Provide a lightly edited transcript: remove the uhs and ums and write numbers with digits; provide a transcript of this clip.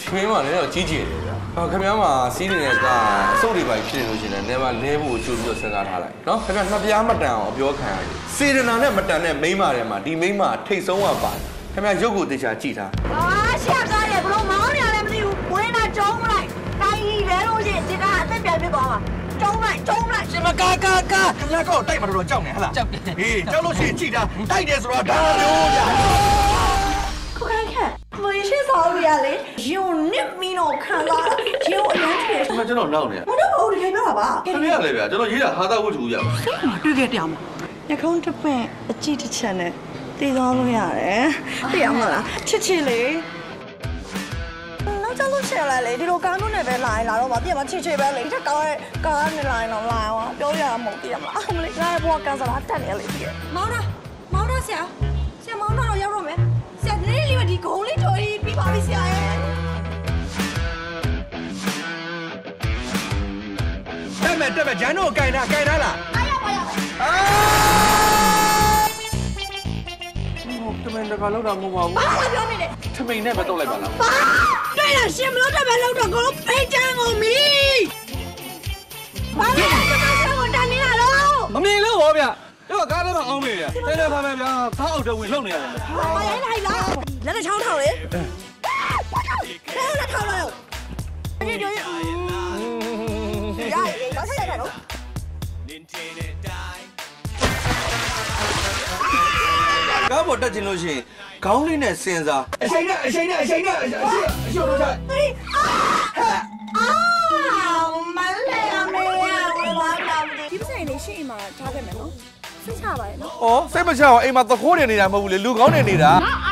ခင်ဗျာလည်းတော့ကြီးကျယ်တယ်ဗျာခင်ဗျာမှာစီးနေတဲ့ကအစုပ်တွေပါဖြစ်နေလို့ရှိရင်လည်းလဲဖို့ကြိုပြီးတော့စဉ်းစားထားလိုက်နော်ခင်ဗျာနှစ်ပြားမတန်အောင်အပြောခံရတယ်စေတနာနဲ့မတန်တဲ့မိန်းမတွေမှာဒီမိန်းမထိတ်ဆုံးကပါတယ်ခင်ဗျာရုပ်ကိုတေချာကြည့်ထားရှက်ကားတယ်ဘလို့မောင်းနေရတယ်မသိဘူးဝင်းတာကျုံးလိုက်တိုင်းကြီးလဲလို့ရှိရင်ဒီကအသက်ပြန်ပြစ်သွားမှာကျုံးလိုက်ရှင်မကာခင်ဗျာကတော့တိုက်မှာတော့ကြောက်နေဟလားကြောက်တယ်ဟေးကြောက်လို့ရှိရင်ကြည့်တာတိုက်တယ်ဆိုတော့ဒါမျိုးဗျာကိုခိုင်ခက်မရှိစားလို့ရလေရုံနစ်မီတော့ခံလာရုံအရင်ထည့်ကျွန်တော်နောက်နေမတော့ဘူးတကယ်ပြောတာပါခင်ဗျာလေဗျာကျွန်တော်ရေးတာဟာသာဝတ်ထူရပါတွေ့ခဲ့တရားမညခုံးတစ်ပင့်အကြည့်တစ်ချက်နဲ့တည်သွားလို့ရတယ်သိရမလားချစ်လေနောက်ကျလို့ရှယ်လိုက်လေဒီလိုကားနုနဲ့ပဲလာတော့ပါပြမချစ်ပဲလေဒီကားနဲ့လာရင်တော့လာအောင်ပြောရမှာမဟုတ်ပြမလားအမလေးငါ့ဘောကစားတာတက်နေလေပြမောင်းတော့ဆရာမောင်းတော့ရောက်တော့မယ်ဆရာဒီလေးဒီဂုံးလေးထိုးပြီးပါပြီဆရာရဲ့တက်မယ်ဂျန်တို့ကင်တာလားအားရပါထမင်းတခါလောက်တာမဟုတ်ပါဘူးဘာပြောနေလဲထမင်းနဲ့ပဲတော့လိုက်ပါလားတွေ့ရရှင်မလို့တော့ပဲလောက်တော့ကိုဖိတ်ချမ်းကုန်ပြီဘာလဲတော့တန်နေရတော့မမြင်လို့ဟောဗျတော့ကားထဲမှာအောင်းနေတယ်တဲဖာမယ်ဗျာခါအောက်တဝင်လှုပ်နေရတယ်ဘာလဲလိုက်လားလက်နဲ့ချောင်းထောင်လေလက်ထောင်လို့ဒီတော့ရတော့ဆက်ရတော့ကားပေါ်တက်ချင်လို့ရှိရင်ခေါင်းလေးနဲ့စင်စားအချိန်နဲ့အရှုပ်လို့ချက်မလဲအမေဝယ်ပါလားဒီပဆိုင်လေးရှေ့မှာထားခဲ့မယ်နော်စိတ်ချပါရဲ့နော်ဩစိတ်မချအောင်အိမ်မှာသခိုးနေနေတာမဟုတ်ဘူးလေလူကောင်းနေနေတာ